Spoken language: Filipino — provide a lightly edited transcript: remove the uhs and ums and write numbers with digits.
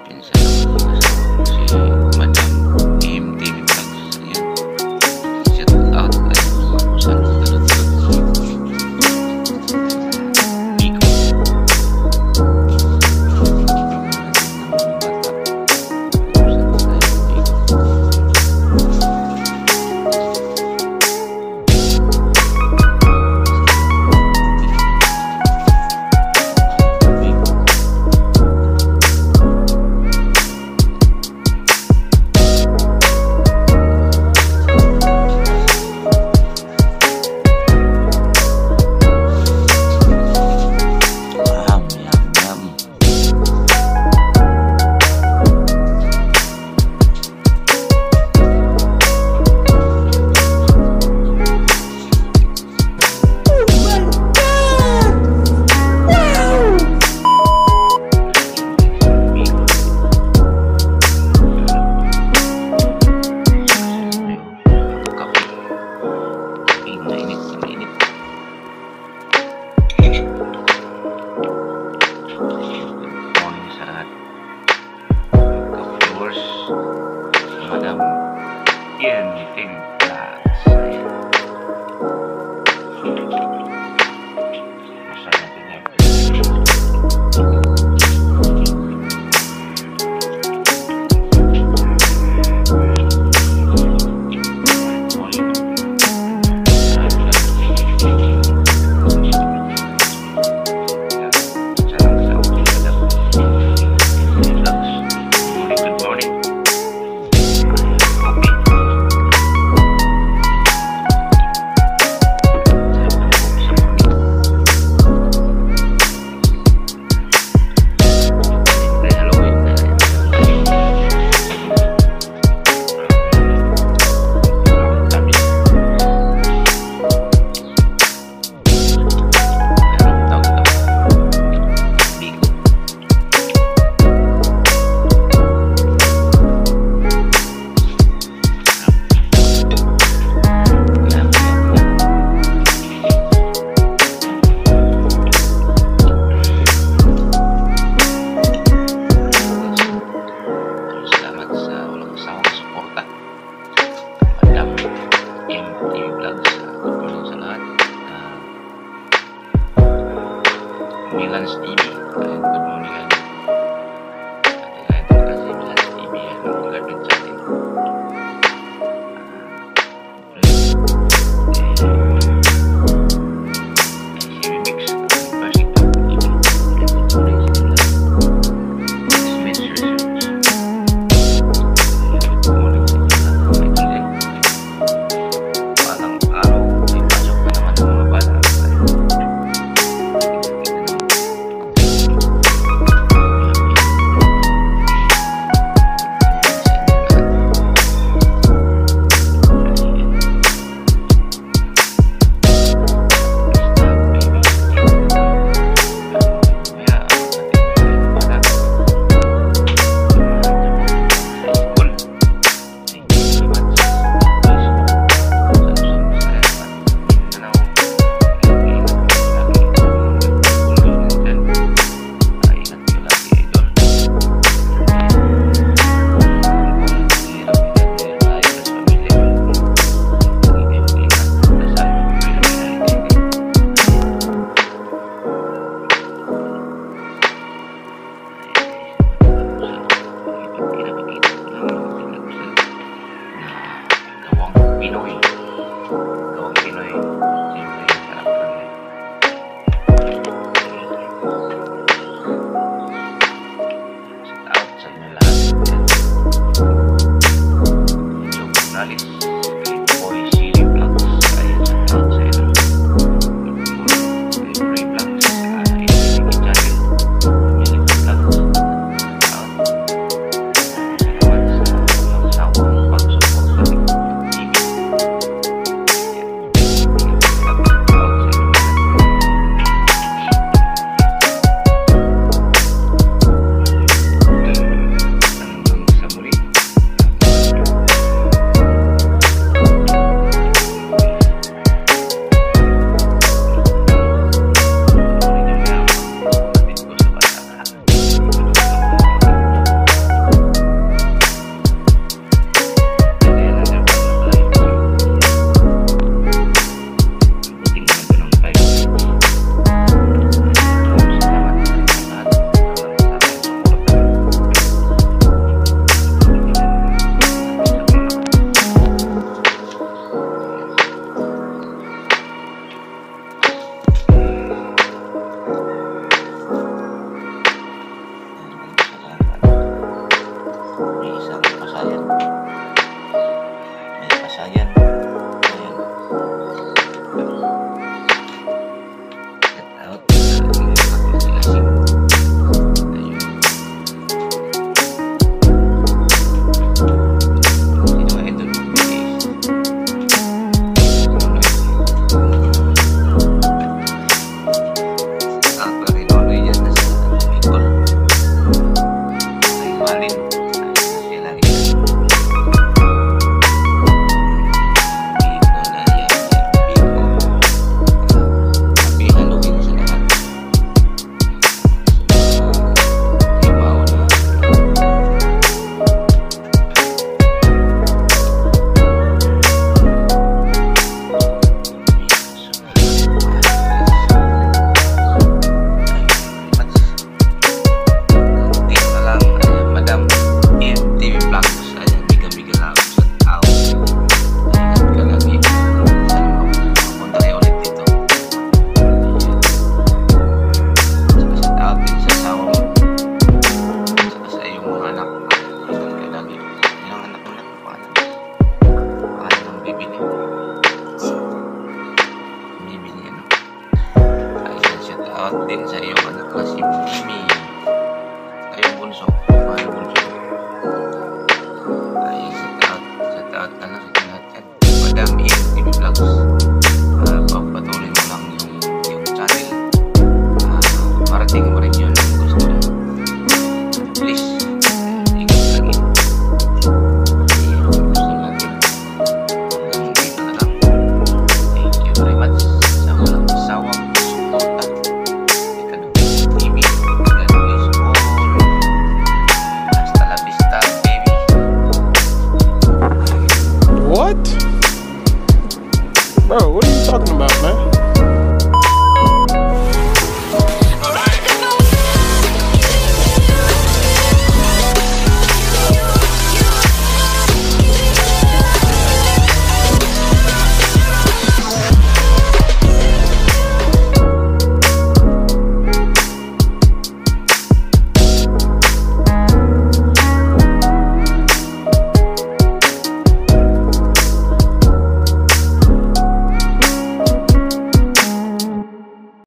Pinsan ng asawa ko si Madam EMT Vlogs. Ayan. Shout out at saan ko nanonood. Biko. Madam EMT Vlogs. Masaya natin yan. Good morning. May isang pasayan. May pasayan. Ayan. Get out. Lasing. Ayun. Sino nga ito? Ang Filipino yan na sa Biko. Ay malin. Sila rin. Biko na yan. Biko. Happy Halloween sa lahat. Yung mauna. Madam TV Vlogs, ayan, biga-biga lang sa tao. Ingat ka lagi. Sana mapunta kayo ulit dito. Saka sa tao din sa asawa mo. Saka sa iyong mga anak. Ingat ka lagi. Ilang anak mo na? Paano ang bibili? Bibili ano? Ayan, shout out din sa iyong anak na si Mimi. Ayong bunso. Ayong bunso.